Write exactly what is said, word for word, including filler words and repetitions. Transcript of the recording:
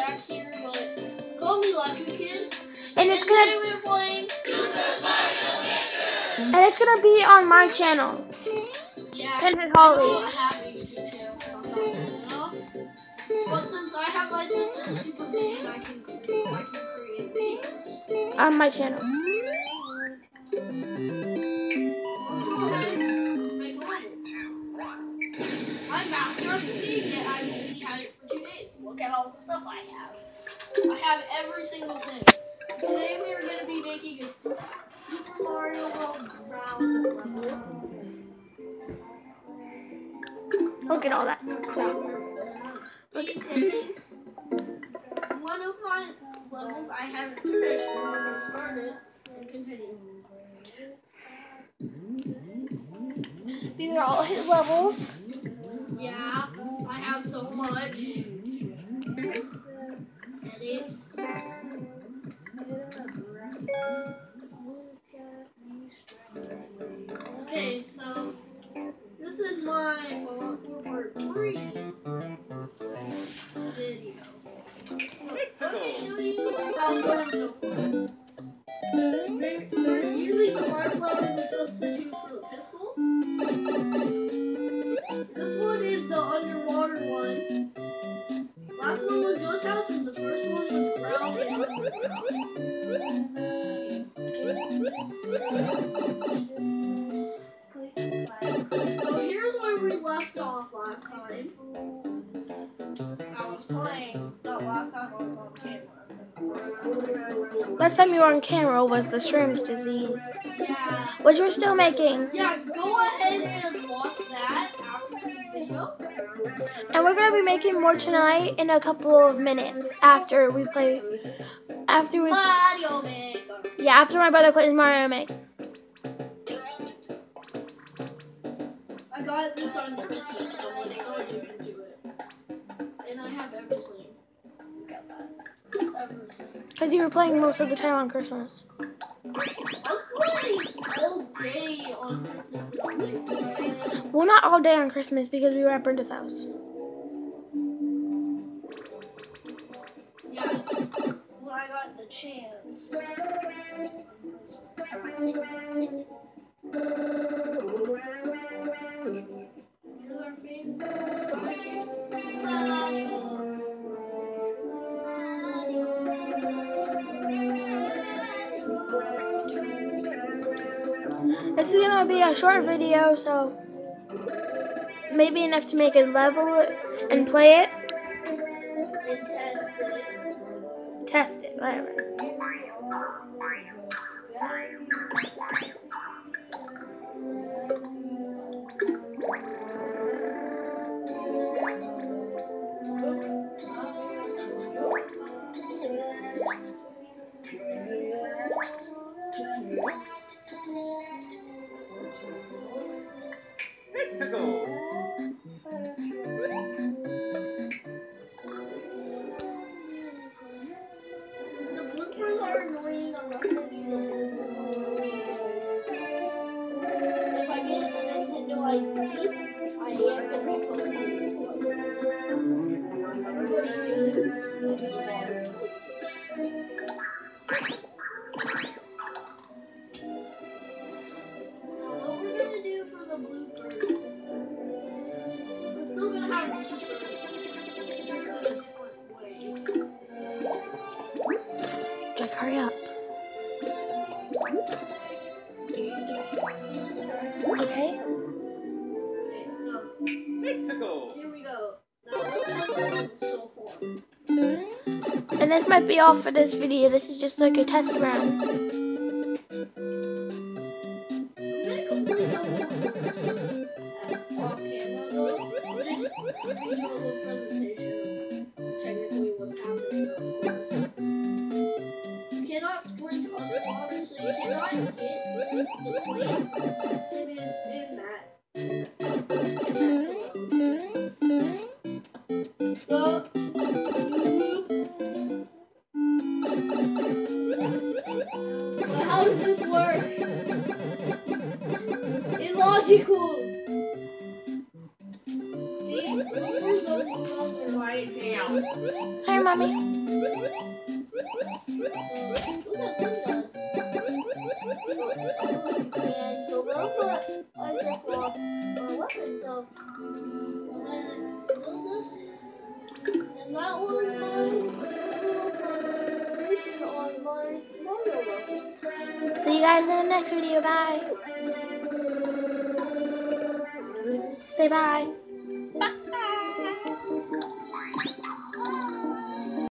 back here, but call me Electric Kid. And it's and gonna today we're playing. and it's gonna be on my channel. Yeah. Pinhead I Holly. know I have a YouTube channel, so I'm not doing enough. But since I have my sister's supervision, I can I can create videos. On my channel. Let's make a level. I'm master of this game, yet I've only had it for two days. Look at all the stuff I have. I have every single thing. Today we are going to be making a Super, Super Mario World round level. Look at all that So stuff. we're going to be taking one of my levels I haven't finished, and I'm going to start it and continue. These are all his levels. Yeah, I have so much. Edit. Okay, so this is my Fallout four Part three video. So let me show you how it's going so far. We're, we're using the fire flower as a substitute for the pistol. This one is the underwater one. Last one was Ghost House, and the first one was Ground and Underground. So here's where we left off last time. I was playing. No, last time I was on camera. Last time you were on camera was the Shroom's disease, Yeah. which we're still making. Yeah, go ahead and watch that after this video. And we're gonna be making more tonight in a couple of minutes after we play. After we, Mario Maker. yeah, after my brother plays Mario Maker. I got this on Christmas, so I'm so addicted to it. And I have everything. Look at that. It's everything. Because you were playing most of the time on Christmas. I was playing all day on Christmas and all day today. Well, not all day on Christmas because we were at Brenda's house. Yeah. When I got the chance. You're our favorite. So I This is gonna be a short video, so maybe enough to make a level and play it. Test it, whatever. Mexico. The bloopers are annoying. I'm not gonna do the bloopers. If I get a Nintendo I D, I am gonna be posting this one. Everybody use the bloopers. So what we're gonna do for the bloopers? We're still gonna have bloopers, just in a different way. Jack, hurry up. Okay? Okay, so Mexico. here we go. Now let's listen so far. And this might be all for this video. This is just like a test round. I'm gonna complete the whole off camera though. Just giving you a little presentation of technically what's happening. You cannot sprint underwater, so you cannot hit the plane in, in that. So, but how does this work? Illogical! See? There's no blue ball for right now. Hi, Mommy. And the robot, I just lost my weapon, so I'm gonna build this. And that was my preparation on my Mario level. See you guys in the next video. Bye. Say bye.